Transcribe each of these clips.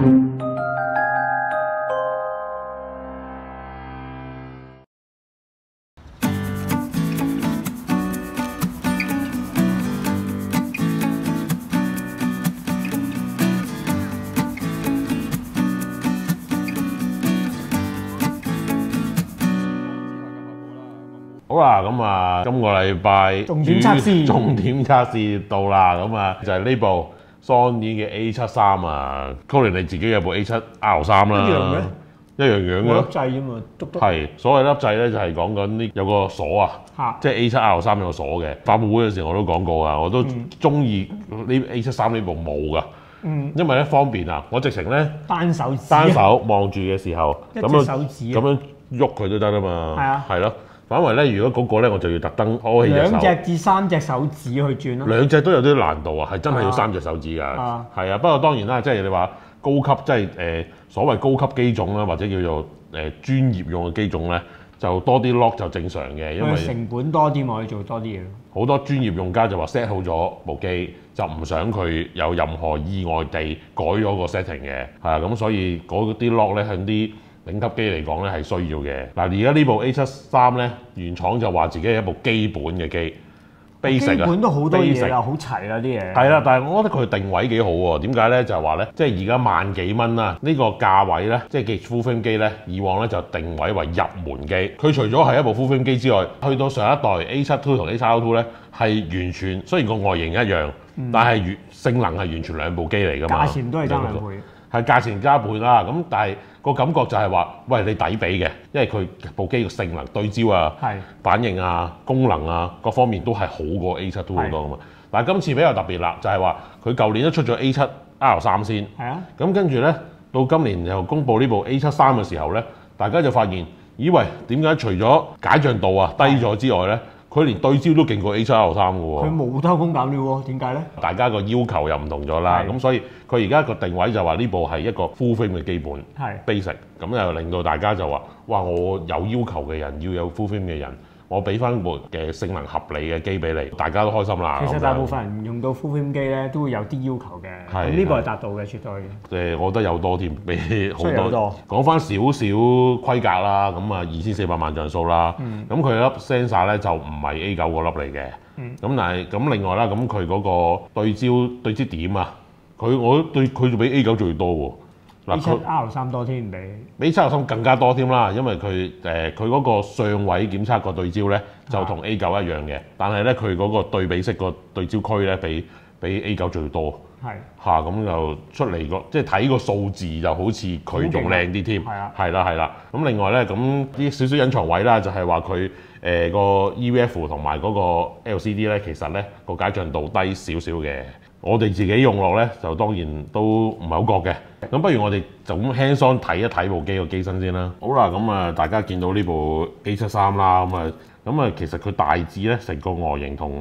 好啦，咁啊，今個禮拜重點測試到啦，咁啊就係呢部 Sony 嘅 A73啊 ，Colin 你自己有部 A7R3 啦，一樣樣嘅粒掣啫嘛，篤篤。 係，所謂粒掣咧就係講緊呢有個鎖啊，即係 A7R3 有個鎖嘅。發佈會嘅時候我都講過啊，我都中意呢 A73呢部冇噶。因為咧方便啊，我直情咧單手望住嘅時候，咁樣喐佢都得啊嘛。係啊，係咯。反為咧，如果嗰個咧，我就要特登開起隻手。2隻至3隻手指去轉咯。2隻都有啲難度啊，係真係要3隻手指㗎。係啊，不過當然啦，即係你話高級，即係所謂高級機種啦，或者叫做專業用嘅機種咧，就多啲 lock 就正常嘅，因為成本多啲，我可以做多啲嘢。 好多專業用家就話 set 好咗部機，就唔想佢有任何意外地改咗個 setting 嘅，係啊，咁所以嗰啲 lock 咧向啲頂級機嚟講咧係需要嘅。嗱，而家呢部 A73咧，原廠就話自己係一部基本嘅機 ，basic 啊，基本都好多嘢啦，好齊啦啲嘢。 係啦，但係我覺得佢定位幾好喎。點解咧？就係話咧，即係而家萬幾蚊啦，呢個價位咧，即係 full frame 機咧，以往咧就定位為入門機。佢除咗係一部 full frame 機之外，去到上一代 A72 同 A7R2 咧，係完全雖然個外形一樣，但係性能係完全兩部機嚟㗎嘛。 價錢都係爭兩倍。 係價錢加倍啦，咁但係個感覺就係話，喂，你抵俾嘅，因為佢部機嘅性能對焦啊、反應啊、功能啊各方面都係好過 A72 好多㗎嘛。但係今次比較特別啦，就係話佢舊年都出咗 A7R3 先，咁跟住咧到今年又公布呢部 A73嘅時候咧，大家就發現，咦喂，點解除咗解像度啊低咗之外咧？佢連對焦都勁過 A7R3 嘅喎， 佢冇偷工減料喎，點解咧？ 大家個要求又唔同咗啦，咁所以佢而家個定位就話呢部係一個 full frame 嘅基本，basic，咁又令到大家就話，哇！我有要求嘅人要有 full frame 嘅人，我俾翻部嘅性能合理嘅機俾你，大家都開心啦。 其實大部分人用到 full frame 機咧，都會有啲要求嘅，咁呢個係達到嘅，絕對。 我覺得有多添，比好多。講翻少少規格啦，咁啊2400萬像素啦，咁佢粒 sensor 咧就唔係 A9嗰粒嚟嘅，咁但係咁另外啦，咁佢嗰個對焦點啊，我對佢就比 A9最多喎。 A7R3 多添， 比 A7R3 更加多添啦，因為佢嗰個相位檢測個對焦咧就同 A9 一樣嘅，但係咧佢嗰個對比式個對焦區咧比 A9 最多，咁就出嚟個即係睇個數字就好似佢仲靚啲添，係啦，咁另外咧咁啲少少隱藏位啦，就係話佢個 EVF 同埋嗰個 LCD 咧，其實咧個解像度低少少嘅。我哋自己用落咧，就當然都唔係好覺嘅。咁不如我哋就咁輕鬆睇一睇部機個機身先啦。好啦，咁啊大家見到呢部 A73啦，咁啊其實佢大致咧成個外形同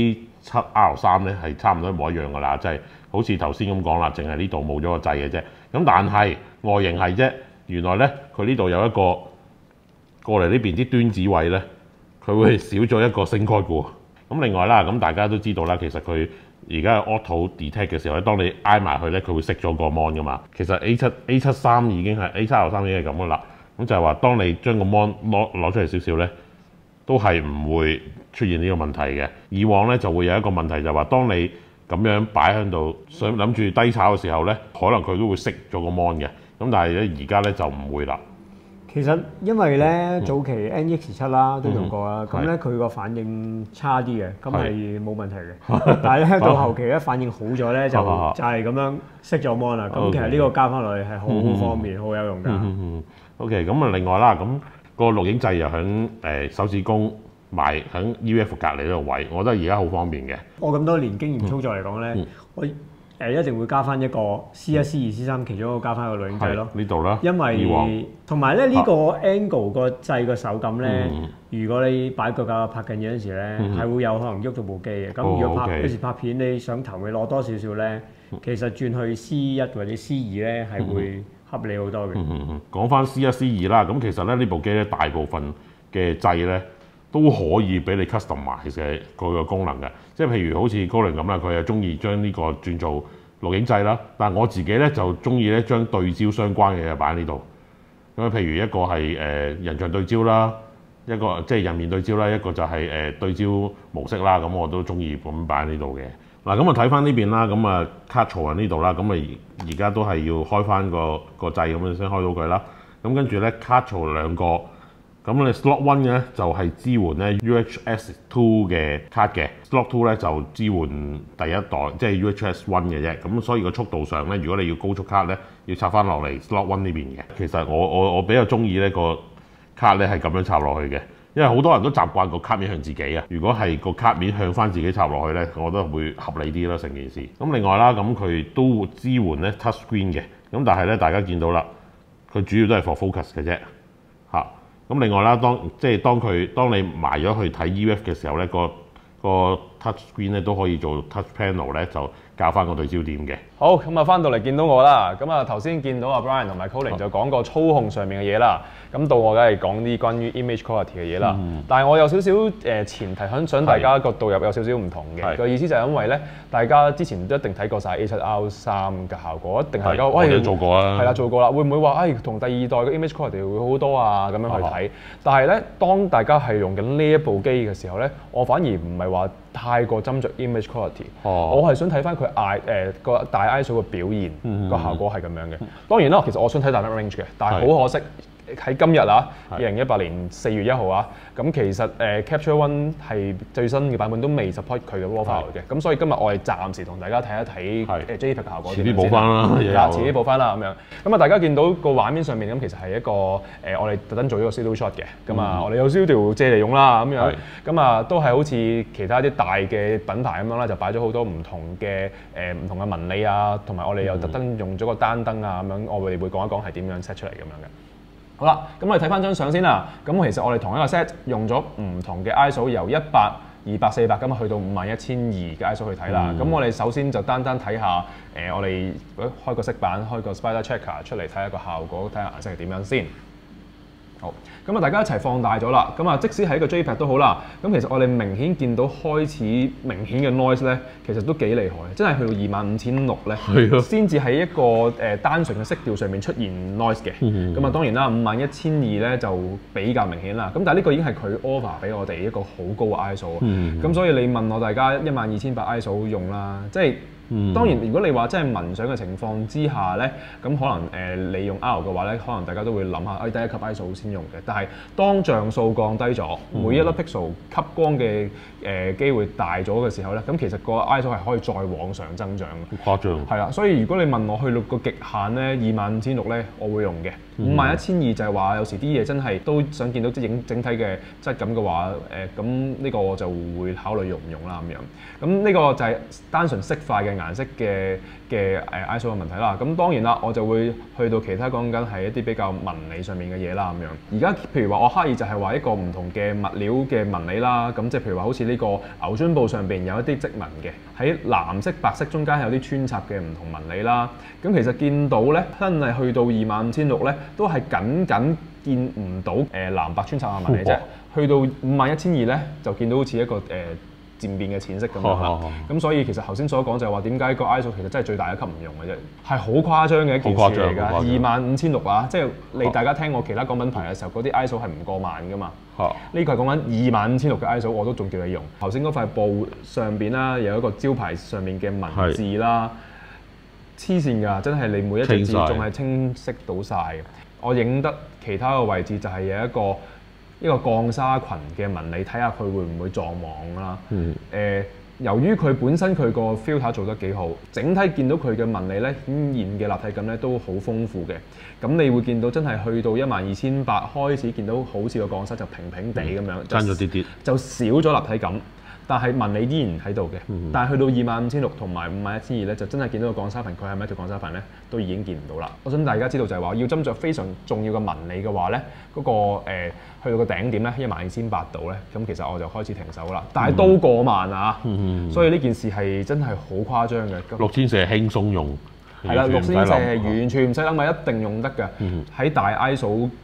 A7R3咧係差唔多一模一樣噶啦，即係好似頭先咁講啦，淨係呢度冇咗個掣嘅啫。咁但係外形係啫，原來咧佢呢度有一個過嚟呢邊啲端子位咧，佢會少咗一個 SYNC card 喎。咁另外啦，咁大家都知道啦，其實佢而家 auto detect 嘅時候咧，當你挨埋去咧，佢會熄咗個 mon 噶嘛。其實 A73已經係 A7R3已經係咁噶啦。咁就係話，當你將個 mon 攞出嚟少少咧，都係唔會出現呢個問題嘅。以往咧就會有一個問題，就係話，當你咁樣擺喺度，想諗住低炒嘅時候咧，可能佢都會熄咗個 mon 嘅。咁但係咧而家咧就唔會啦。 其實因為咧早期 NX7啦都用過啦，咁咧佢個反應差啲嘅，咁係冇問題嘅。但係咧到後期咧反應好咗咧，就係咁樣熄咗 mon 啦。咁其實呢個加翻落去係好方便，好有用㗎。 OK， 咁啊另外啦，咁個錄影掣又喺手指公埋喺 EVF 隔離呢個位，我覺得而家好方便嘅。 我咁多年經驗操作嚟講咧，我一定會加翻一個 C1、C2、C3 其中一個加翻個錄影掣咯。呢度啦，因為同埋咧呢個 angle 個掣個手感咧，如果你擺腳架拍緊嘢嗰陣時咧，係會有可能喐到部機嘅。咁如果有時拍片你想頭尾攞多少少咧，其實轉去 C1 或者 C2咧係會合理好多嘅。 講翻 C1、C2 啦，咁其實咧呢部機咧大部分嘅掣咧都可以俾你 customize 嘅佢個功能嘅，即係譬如好似高凌咁啦，佢係中意將呢個轉做錄影掣啦。但係我自己咧就中意咧將對焦相關嘅嘢擺喺呢度。咁譬如一個係人像對焦啦，一個即係人面對焦啦，一個就係對焦模式啦。咁我都中意咁擺喺呢度嘅。嗱，咁啊睇翻呢邊啦，咁啊卡槽喺呢度啦，咁啊而家都係要開翻個掣咁樣先開到佢啦。咁跟住咧卡槽兩個，咁你 Slot One 嘅咧就係支援咧 UHS Two 嘅卡嘅 ，Slot Two 咧就支援第一代即係 UHS One 嘅啫。咁所以個速度上咧，如果你要高速卡咧，要插翻落嚟 Slot One 呢邊嘅。其實我比較中意呢個卡咧係咁樣插落去嘅，因為好多人都習慣個卡面向自己啊。如果係個卡面向翻自己插落去咧，我覺得會合理啲啦成件事。咁另外啦，咁佢都會支援咧 Touch Screen 嘅，咁但係咧大家見到啦。佢主要都係 for focus 嘅啫，嚇。咁另外啦，當你埋咗去睇 EF 嘅時候咧，個 touch screen 咧都可以做 touch panel 咧，就校翻個對焦點嘅。 好，咁啊翻到嚟見到我啦。咁啊頭先見到阿 Brian 同埋 Colin 就講過操控上面嘅嘢啦。咁到我梗係講啲關於 image quality 嘅嘢啦。但係我有少少前提想大家個導入有少少唔同嘅。個意思就係因為咧，大家之前都一定睇過晒 A7R3 嘅效果，一定大家我哋都做過啊。 係啦，做過啦。會唔會話同第二代嘅 image quality 會好好多啊？咁樣去睇。但係咧，當大家係用緊呢一部機嘅時候咧，我反而唔係話太過斟酌 image quality。我係想睇翻佢個大 ISO 嘅表現，個效果係咁樣嘅。當然啦，其實我想睇 dynamic range 嘅，但係好可惜喺今日啊，2018年4月1號啊，咁其實Capture One 係最新嘅版本都未 support 佢嘅 RAW file 嘅，咁所以今日我係暫時同大家睇一睇JPEG 嘅效果。 遲啲補翻啦， 遲啲補翻啦咁樣。咁啊，大家見到個畫面上面咁，其實係一個我哋特登做咗個 studio shot 嘅，咁啊，我哋有 studio 借嚟用啦咁樣，咁啊都係好似其他啲大嘅品牌咁樣啦，就擺咗好多唔同嘅紋理啊，同埋我哋又特登用咗個單燈啊咁樣，我哋會講一講係點樣 set 出嚟咁樣嘅。好啦，咁我哋睇翻張相先啦。咁其實我哋同一個 set 用咗唔同嘅 ISO， 由100、200、400咁去到51200嘅 ISO 去睇啦。咁我哋首先就單睇下我哋開個色板，開個 Spider Checker 出嚟睇下個效果，睇下顏色係點樣先。好，咁啊大家一齊放大咗啦。咁啊即使係一個 JPEG 都好啦。咁其實我哋明顯見到開始明顯嘅 noise 咧，其實都幾厲害，真係去到25600咧，先至喺一個單純嘅色調上面出現 noise 嘅。咁啊當然啦，51200咧就比較明顯啦。咁但係呢個已經係佢 offer 俾我哋一個好高嘅 ISO。咁所以你問我大家12800 ISO 用啦，即係。當然，如果你話真係文相嘅情況之下咧，咁可能你用 R 嘅話咧，可能大家都會諗下，第一級 ISO 先用嘅。但係當像素降低咗，每一粒 pixel 吸光嘅機會大咗嘅時候咧，咁其實個 ISO 係可以再往上增長嘅。 好誇張。係啦，所以如果你問我去到個極限咧，25600咧，我會用嘅。51200就係話有時啲嘢真係都想見到即係整體嘅質感嘅話，咁呢個我就會考慮用唔用啦咁樣。咁呢個就係單純色塊嘅顏色嘅ISO 嘅問題啦。咁當然啦，我就會去到其他講緊係一啲比較紋理上面嘅嘢啦咁樣。而家譬如話我刻意就係話一個唔同嘅物料嘅紋理啦。咁即係譬如話好似呢個牛津布上邊有一啲織紋嘅，喺藍色白色中間有啲穿插嘅唔同紋理啦。咁其實見到咧，真係去到25600咧，都係僅見唔到藍白穿插嘅紋理啫。去到51200咧，就見到好似一個漸變嘅淺色咁樣啦。咁所以其實頭先所講就係話點解個 ISO 其實真係最大一級唔用嘅啫，係好誇張嘅一件事嚟㗎。25600啊，即係你大家聽我其他講品牌嘅時候，嗰啲 ISO 係唔過萬㗎嘛。呢個係講緊25600嘅 ISO，我都仲叫你用。頭先嗰塊布上邊啦，有一個招牌上面嘅文字啦，黐線㗎，真係你每一隻字仲係清晰到晒嘅。我影得其他嘅位置就係有一個鋼紗裙嘅紋理，睇下佢會唔會撞網啦。由於佢本身佢個 filter 做得幾好，整體見到佢嘅紋理咧，顯現嘅立體感咧都好豐富嘅。咁你會見到真係去到12800開始見到好似個鋼紗就平平地咁樣， 爭咗啲啲， 就少咗立體感。但係紋理依然喺度嘅，但係去到25600同埋51200咧，就真係見到個鋼紗裙，佢係咪一條鋼紗裙咧，都已經見唔到啦。我想大家知道就係話，要斟酌非常重要嘅紋理嘅話咧，嗰個去到個頂點咧12800度咧，咁其實我就開始停手啦。但係都過萬啊，所以呢件事係真係好誇張嘅。 6400係輕鬆用。 係啦，6400係完全唔使諗，咪一定用得嘅。喺大 ISO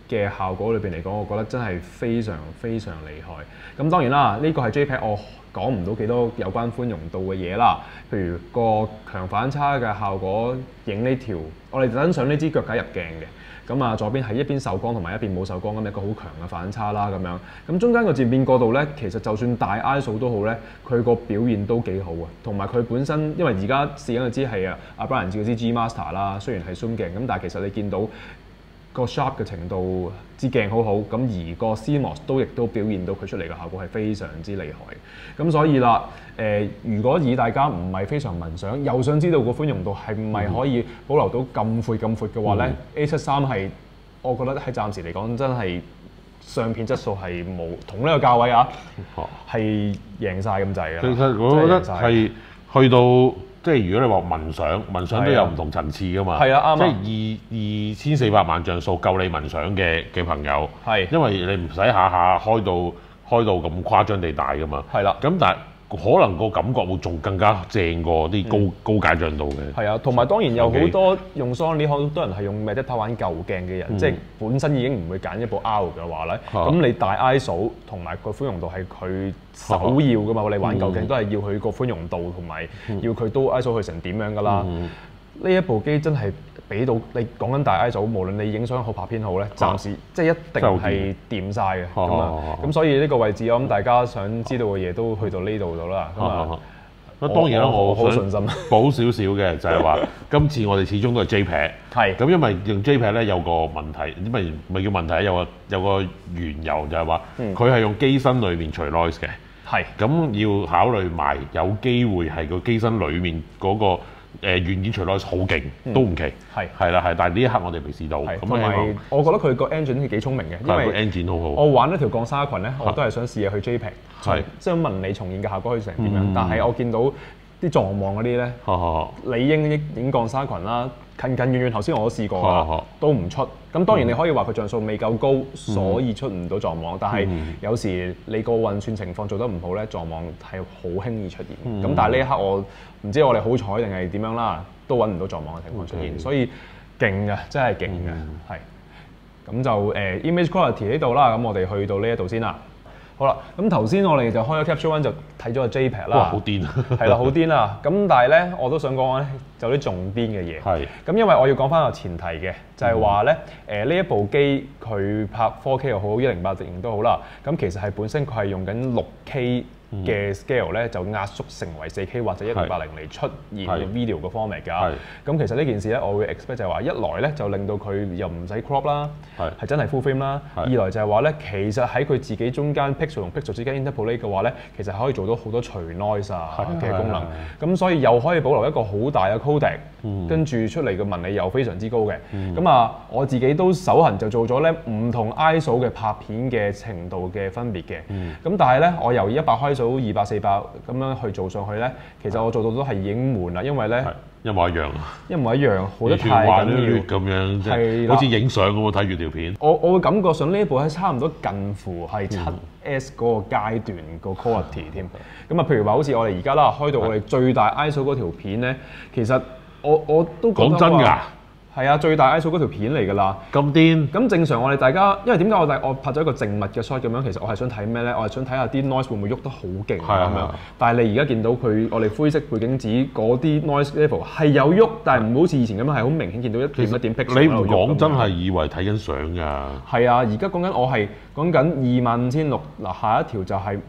嘅效果裏邊嚟講，我覺得真係非常非常厲害。咁當然啦，呢個係 JPEG，我講唔到幾多有關寬容度嘅嘢啦。譬如個強反差嘅效果，影呢條我哋等上呢支腳架入鏡嘅。咁啊，左邊係一邊受光同埋一邊冇受光咁一個好強嘅反差啦，咁樣。咁中間個漸變過渡咧，其實就算大 ISO 都好咧，佢個表現都幾好啊。同埋佢本身，因為而家試緊嘅支係阿 Brian 照支 G Master 啦，雖然係 zoom 鏡，咁但係其實你見到個 sharp 嘅程度，支鏡好好，咁而個 CMOS 亦都表現到佢出嚟嘅效果係非常之厲害。咁所以啦，如果以大家唔係非常聞想，又想知道個寬容度係唔係可以保留到咁闊嘅話咧，A73係我覺得喺暫時嚟講真係相片質素係冇同呢個價位啊，係贏晒咁滯嘅。 其實我覺得係去到。即係如果你話聞想都有唔同層次噶嘛， 係啊，啱啊。 即係2400萬像素夠你聞想嘅朋友， 係因為你唔使下下開到咁誇張地大噶嘛， 係啦。 咁但係可能個感覺會仲更加正過啲高解像度嘅。 係啊，同埋當然有好多用 Sony 好多人係用 Medita 玩舊鏡嘅人，即係本身已經唔會揀一部 R 嘅話咧，咁你大 ISO 同埋個寬容度係佢首要噶嘛，你玩舊鏡都係要佢個寬容度同埋要佢都 ISO 去成點樣噶啦。呢一部機真係俾到你講緊大 ISO，無論你影相好拍片好咧，暫時即係一定係掂晒嘅咁所以呢個位置我諗大家想知道嘅嘢都去到呢度度啦。 當然啦，我好信心補少少嘅就係話，今次我哋始終都係 JPEG， 係咁， 因為用 JPEG 咧有個問題，咪叫問題，有個緣由就係話，佢係用機身裏面除 noise 嘅， 係咁要考慮埋有機會係個機身裏面嗰個軟件除 noise 好勁都唔奇，係啦，但係呢一刻我哋未試到。 同埋我覺得佢個 engine 係幾聰明嘅，因為個 engine 好好。 我玩一條鋼沙群咧，我都係想試下去 JPEG，即係紋理重現嘅效果可以成點樣。但係我見到啲撞網嗰啲咧，理應影鋼沙群啦，近遠遠頭先我都試過㗎，都唔出。咁當然你可以話佢像素未夠高，所以出唔到撞網。但係有時你個運算情況做得唔好咧，撞網係好輕易出現。咁但係呢一刻我唔知我哋好彩定係點樣啦，都揾唔到撞網嘅情況出現。所以勁嘅，真係勁嘅，係。咁就image quality 呢度啦，咁我哋去到呢一度先啦。好啦，咁頭先我哋就開咗 Capture One 就睇咗個 JPEG 啦， 哇，好癲啊！ 係啦，好癲啊！咁但係咧，我都想講咧，就啲重癲嘅嘢。係。咁因為我要講翻個前提嘅，就係話咧，呢一部機佢拍 4K 又好，1080都好啦。咁其實係本身佢係用緊6K嘅 scale 咧，就壓縮成為4K 或者1080嚟出現個 video 嘅 format 㗎。咁其實呢件事咧，我會 expect 就係話，一來咧就令到佢又唔使 crop 啦，係真係 full frame 啦；二來就係話咧，其實喺佢自己中間 pixel 同 pixel 之間 interpolate 嘅話咧，其實可以做到好多除 noise 嘅功能。咁所以又可以保留一個好大嘅 codec，跟住出嚟嘅紋理又非常之高嘅。咁我自己都手痕就做咗咧唔同 ISO 嘅拍片嘅程度嘅分別嘅。咁但係咧，我由100開數200、400咁樣去做上去咧，其實我做到都係已經悶啦，因為咧一模一樣， 好得太緊要咁樣，即係好似影相咁喎，睇住條片。 我會感覺上呢一部係差唔多近乎係7S 嗰個階段個 quality 添。咁譬如話好似我哋而家啦，開到我哋最大 ISO 嗰條片咧，其實我都覺得講真㗎。 係啊，最大 ISO 嗰條片嚟㗎啦， 咁癲！ 咁正常我哋大家，因為點解我拍咗一個靜物嘅 shot 咁樣，其實我係想睇咩咧？我係想睇下啲 noise 會唔會喐得好勁咁樣。但係你而家見到佢，我哋灰色背景紙嗰啲 noise level 係有喐，但係唔好似以前咁樣係好明顯見到一點一點 pixel 你唔講真係以為睇緊相㗎。係啊，而家講緊我係講緊25600，嗱下一條就係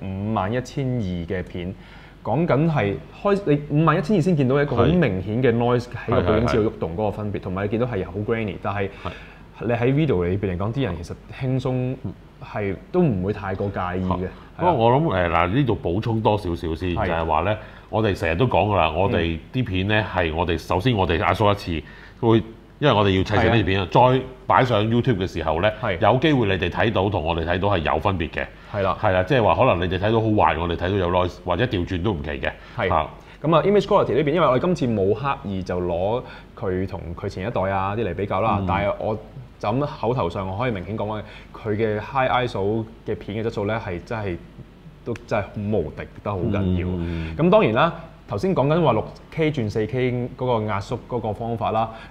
51200嘅片。講緊係你51200先見到一個好明顯嘅 noise 喺個背景之度喐動嗰個分別，同埋你見到係好 grainy， 但係你喺 video 裏邊嚟講，啲人其實輕鬆係都唔會太過介意嘅。 不過我諗嗱呢度補充多少少先，就係話咧，我哋成日都講㗎啦，我哋啲片咧係我哋首先我哋壓縮一次會。因為我哋要砌成呢條片啊，再擺上 YouTube 嘅時候咧，有機會你哋睇到同我哋睇到係有分別嘅。係啦，即係話可能你哋睇到好壞，我哋睇到有 noise，或者調轉都唔奇嘅。係咁image quality 呢邊，因為我哋今次冇刻意就攞佢同佢前一代啲嚟比較啦，但係我就咁口頭上我可以明顯講佢嘅 high ISO 嘅片嘅質素咧係真係都真係好無敵得好緊要。咁當然啦。頭先講緊話6K 轉4K 嗰個壓縮嗰個方法啦，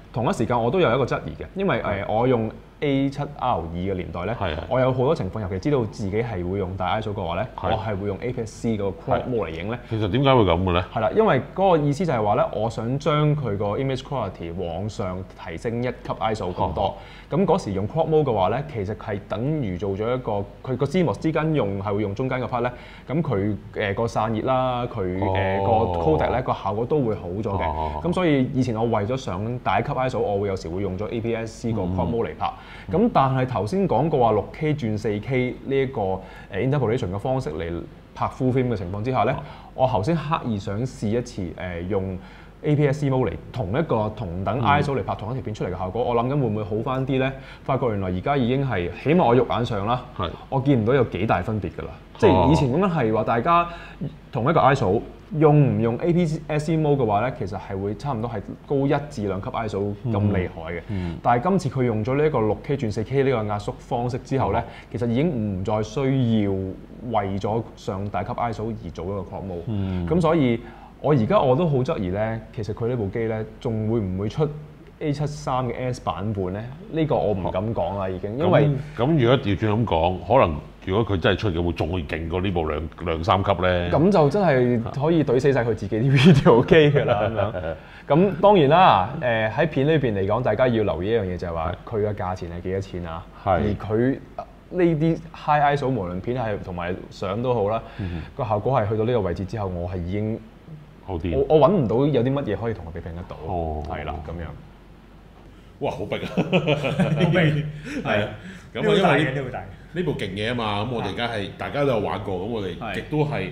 同一時間我都有一個質疑嘅，因為我用 A7R2 嘅年代咧，我有好多情況，尤其知道自己係會用大 ISO 嘅話咧，我係會用 APS-C 嗰個 Crop Mode 嚟影咧。 其實點解會咁嘅咧？ 係啦，因為嗰個意思就係話咧，我想將佢個 image quality 往上提升一級 ISO 咁多。咁嗰時用 Crop Mode 嘅話咧，其實係等於做咗一個佢個 CMOS 之間係會用中間個 part 咧，咁佢個散熱啦，佢個 codec 咧個效果都會好咗嘅。咁所以以前我為咗上大級 ISO，我會有時會用咗 APS-C 個 Crop Mode 嚟拍。咁但係頭先講過話 6K 轉 4K 呢一個interpolation 嘅方式嚟拍 full frame 嘅情況之下咧，我頭先刻意想試一次用 APS-C mode 嚟同等 ISO 嚟拍同一條片出嚟嘅效果，我諗緊會唔會好翻啲咧？發覺原來而家已經係起碼我肉眼上啦，我見唔到有幾大分別㗎啦。即係以前咁樣係話大家同一個 ISO 用唔用 APS-C mode 嘅話咧，其實係會差唔多係高1至2級 ISO 咁厲害嘅。但係今次佢用咗呢一個 6K 轉 4K 呢個壓縮方式之後咧，其實已經唔再需要為咗上大級 ISO 而做一個 crop mode。咁所以我而家我都好質疑咧，其實佢呢部機咧仲會唔會出 A73 嘅 S 版本咧？呢個我唔敢講啦，已經，因為咁如果調轉咁講，可能如果佢真係出嘅會仲會勁過呢部兩三級咧。咁就真係可以懟死晒佢自己啲 video 機㗎啦咁樣。咁當然啦，喺片裏邊嚟講，大家要留意一樣嘢就係話佢嘅價錢係幾多錢啊？而佢呢啲 high ISO 無論片係同埋相都好啦，個效果係去到呢個位置之後，我係已經好啲。 我揾唔到有啲乜嘢可以同佢比拼得到。係啦，咁樣。 哇！好逼啊！ 好逼，係啊。咁因為呢部勁嘢啊嘛，咁我哋而家係大家都有玩過，咁我哋亦都係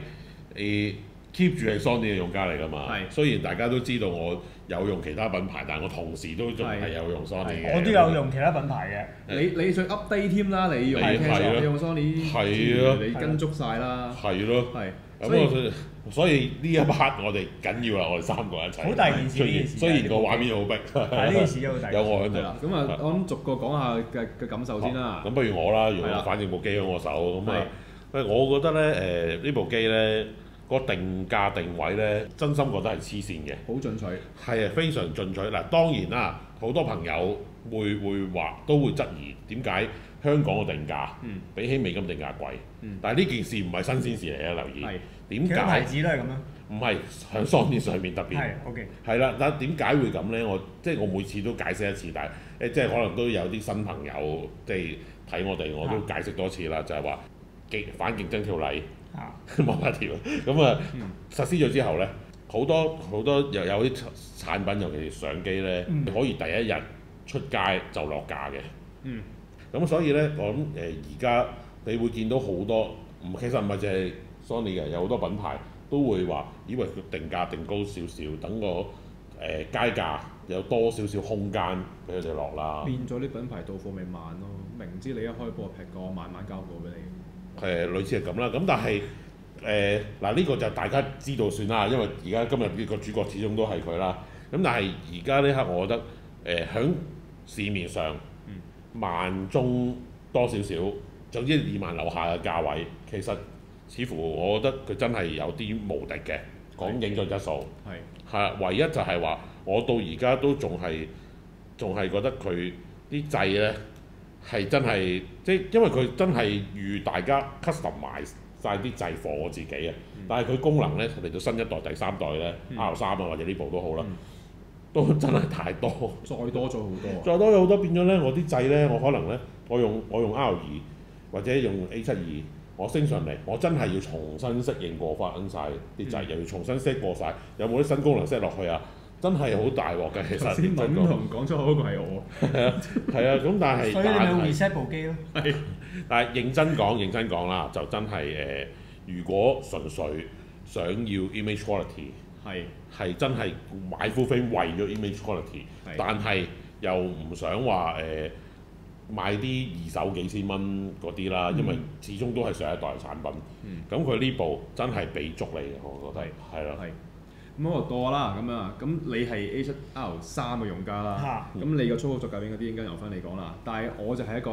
keep 住係 Sony 嘅用家嚟㗎嘛。雖然大家都知道我有用其他品牌，但我同時都仲係有用 Sony 嘅。 我都有用其他品牌嘅。你想 update 添啦，你用 Canon，你用 Sony，你跟足晒啦。 係咯。咁所以呢一 part 我哋緊要啦，我哋三個一齊。 好大件事， 雖然個畫面好逼， 但係呢件事好大。 有我喺度。 咁啊，我諗逐個講下嘅感受先啦。 咁不如我啦，如果反正部機喺我手，咁啊，我覺得咧呢部機咧個定價定位咧，真心覺得係黐線嘅。 好進取。係啊，非常進取。嗱，當然啦，好多朋友會話都會質疑點解香港嘅定價比起美金定價貴。但係呢件事唔係新鮮事嚟嘅，留意。點解？ 牌子都係咁樣。 唔係喺 Sony 上面特別。 係 OK。 係啦，但點解會咁咧？我每次都解釋一次，但係即係可能都有啲新朋友即係睇我哋，我都解釋多次啦，就係話反競爭條例冇一條。咁啊實施咗之後咧，好多又有啲產品，尤其是相機咧，可以第一日出街就落架嘅。咁所以咧，我諗而家你會見到好多，其實唔係淨係 Sony 嘅，有好多品牌都會話，以為佢定價定高少少，等個街價有多少少空間俾佢哋落啦。 變咗啲品牌到貨咪慢咯，明知你一開波劈過，慢慢交貨俾你。 類似係咁啦，咁但係嗱呢個就大家知道算啦，因為而家今日呢個主角始終都係佢啦。咁但係而家呢刻，我覺得喺市面上萬中多少少，總之2萬樓下嘅價位，其實似乎我覺得佢真係有啲無敵嘅，講影像質素。係唯一就係話，我到而家都仲係覺得佢啲掣咧係真係，即係因為佢真係預大家 customize 晒啲掣貨我自己啊。但係佢功能咧嚟到新一代、第3代咧 R3啊或者呢部都好啦，都真係太多， 再多咗好多， 再多咗好多，變咗咧我啲掣咧，我可能咧我用 R2或者用 A72，我升上嚟，我真係要重新適應過翻晒啲掣，又要重新 set 過晒，有冇啲新功能 set 落去啊？真係好大鑊嘅，其實。 先敏同講出口嗰個係我。 係啊，咁但係。 所以你咪 reset 部機咯。 係，但係認真講啦，就真係如果純粹想要 image quality， 係真係買 full frame 為咗 image quality， 但係又唔想話買啲二手幾千蚊嗰啲啦，因為始終都係上一代產品。咁佢呢部真係俾足你嘅，我覺得係咯。 咁我到我啦，咁樣咁你係 A7R3 嘅用家啦，咁你個粗口作夾片嗰啲應該由翻你講啦。但係我就係一個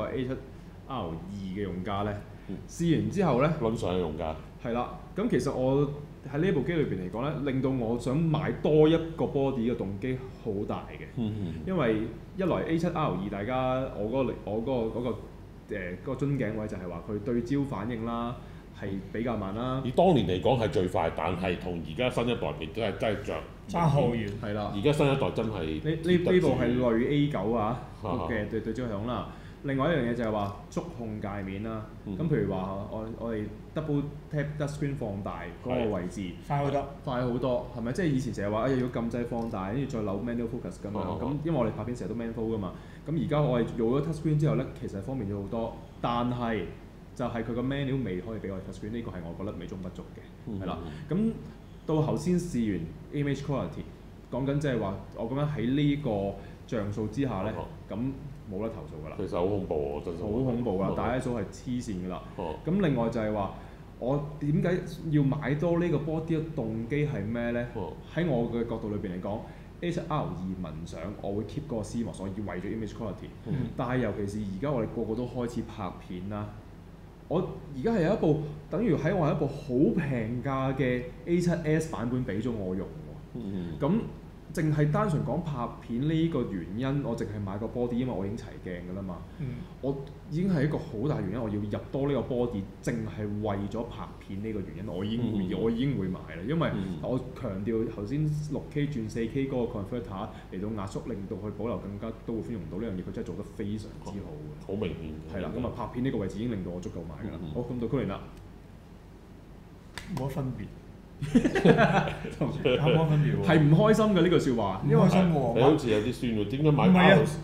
A7R2 嘅用家咧，試完之後咧， 論上嘅用家。 係啦，咁其實我喺呢部機裏邊嚟講咧，令到我想買多一個 body 嘅動機好大嘅。因為一來 A7R 二大家我嗰個樽頸位就係話佢對焦反應啦係比較慢啦。 以當年嚟講係最快，但係同而家新一代比真係爭好遠。 係啦， 而家新一代真係呢部係類 A9啊嘅對焦系統啦。另外一樣嘢就係話觸控界面啦。咁譬如話我哋 double tap touchscreen 放大嗰個位置，快好多，係咪？即係以前成日話要撳掣放大，跟住再扭 manual focus 咁樣。咁因為我哋拍片成日都 manual 噶嘛。咁而家我哋用咗 touchscreen 之後咧，其實方便咗好多，但係就係佢個 manual 未可以俾我哋 touchscreen，呢個係我覺得美中不足嘅，係啦。咁到頭先試完 image quality， 講緊即係話我講緊喺呢個像素之下咧，咁冇得投訴㗎啦。 其實好恐怖喎，真係好恐怖㗎，大 ISO 係黐線㗎啦。咁另外就係話，我點解要買多呢個 body 嘅動機係咩咧？喺我嘅角度裏邊嚟講，A7R 二文相我會 keep 嗰個 CMOS，所以為咗 image quality。但係尤其是而家我哋個個都開始拍片啦，我而家係有一部等於喺我係一部好平價嘅 A7S 版本俾咗我用喎。咁淨係單純講拍片呢個原因，我淨係買個 body，因為我已經齊鏡㗎啦嘛。我已經係一個好大原因，我要入多呢個 body，淨係為咗拍片呢個原因，我已經會買啦。因為我強調頭先 6K 轉 4K 嗰個 converter 嚟到壓縮，令到佢保留更加都會寬容到呢樣嘢，佢真係做得非常之好嘅。 好明顯。 係啦，咁啊拍片呢個位置已經令到我足夠買㗎啦。好，咁到 Colin 啦， 冇乜分別。有冇分別喎？ 係唔開心嘅呢句説話， 唔開心喎。 你好似有啲酸喎，點解買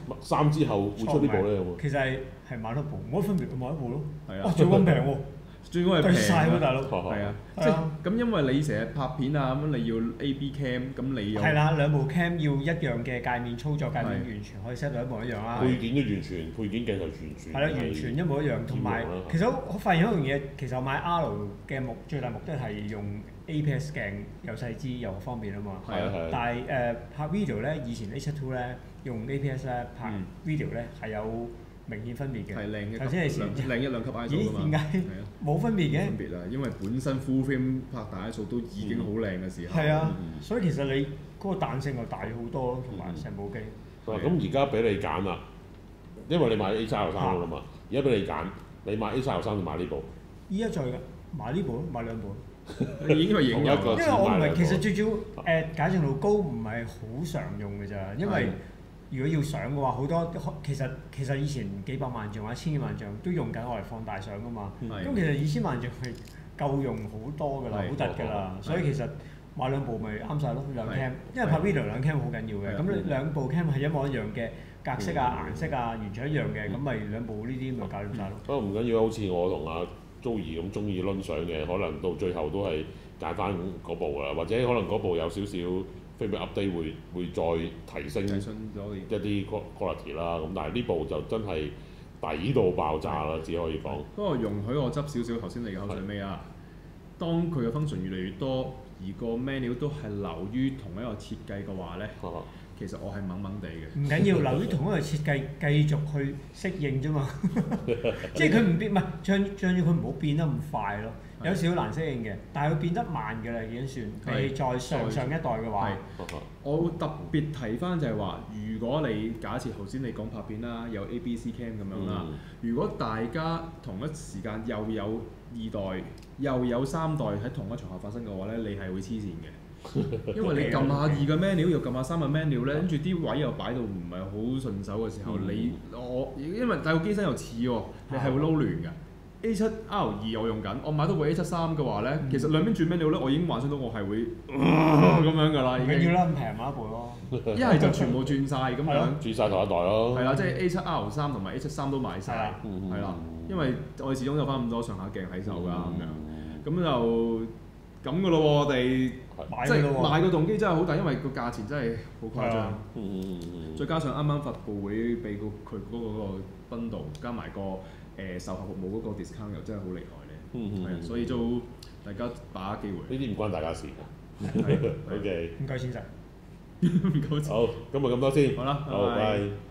R3之後會出呢部咧？ 其實係買多部，冇乜分別，買一部咯。 係啊， 哇，仲咁平喎！ 最緊係平曬喎，大佬。 係啊，即係咁，因為你成日拍片啊，咁你要 A/B cam，咁你又係啦，兩部 cam 要一樣嘅界面操作，界面完全可以 set 到一模一樣啦。 配件都完全，配件鏡頭完全係啦，完全一模一樣。同埋其實我發現一樣嘢，其實我買 R 嘅最大目的係用 APS 鏡又細支又方便啊嘛。 係啊係啊。 但係拍 video 咧，以前 A7II 咧用 APS 咧拍 video 咧係有明顯分別嘅。係靚嘅。頭先你靚一兩級 ISO 㗎嘛？咦？點解冇分別嘅？ 分別啊，因為本身 full frame 拍大 ISO 都已經好靚嘅時候。 係啊，所以其實你嗰個彈性又大咗好多咯，同埋成部機。 咁而家俾你揀啦，因為你買 A7R3㗎嘛，而家俾你揀，你買 A7R3 定買呢部？ 依家再㗎，買呢部，買兩部。 已經係影咗一個。 因為我唔係，其實最主要解像度高唔係好常用㗎咋，因為如果要相嘅話，好多其實以前幾百萬像或者千幾萬像都用緊我嚟放大相㗎嘛。咁其實2000萬像係夠用好多㗎啦，好突㗎啦。所以其實買兩部咪啱晒咯，兩 cam，因為拍 video 兩 cam 好緊要嘅。咁你兩部 cam 係一模一樣嘅格式啊、顏色啊，完全一樣嘅，咁咪兩部呢啲咪搞掂晒咯。 不過唔緊要，好似我同阿 Joey 咁中意攆相嘅，可能到最後都係揀翻嗰部啦，或者可能嗰部有少少 frame update 會再提升一啲 quality 啦。咁但係呢部就真係抵到爆炸啦，只可以講。 不過容許我執少少頭先你嘅口水尾啊。當佢嘅 function 越嚟越多，而個 menu 都係流於同一個設計嘅話咧，其實我係懵懵地嘅。 唔緊要，流於同一個設計，繼續去適應啫嘛。即係佢唔變，唔係將佢唔好變得咁快咯。有少少難適應嘅，但係佢變得慢嘅啦，已經算。比再上一代嘅話， 我會特別提翻就係話，如果你假設頭先你講拍片啦，有 A、B、C cam 咁樣啦，如果大家同一時間又有2代又有3代喺同一場合發生嘅話咧，你係會黐線嘅。因為你撳下2嘅 menu 又撳下3嘅 menu 咧，跟住啲位又擺到唔係好順手嘅時候，因為但個機身又似喎，你係會撈亂㗎。A7R2 我用緊，我買到部 A73嘅話咧，其實兩邊轉 menu 咧，我已經幻想到我係會咁樣㗎啦。已經要啦，咁平買一部咯。 一係就全部轉晒咁樣， 轉晒同一代咯。 係啦，即係 A7R3 同埋 A73都買晒，係啦，因為我哋始終有翻咁多上下鏡喺手㗎咁樣，咁就咁㗎咯喎，我哋即係買個動機真係好大，因為個價錢真係好誇張。再加上啱啱發布會俾佢嗰個bundle加埋個售後服務嗰個 discount 又真係好厲害咧，係啊，所以都大家把握機會。 呢啲唔關大家事㗎。OK。 唔該先生。 唔該。 好，今日咁多先。 好啦， 好，拜。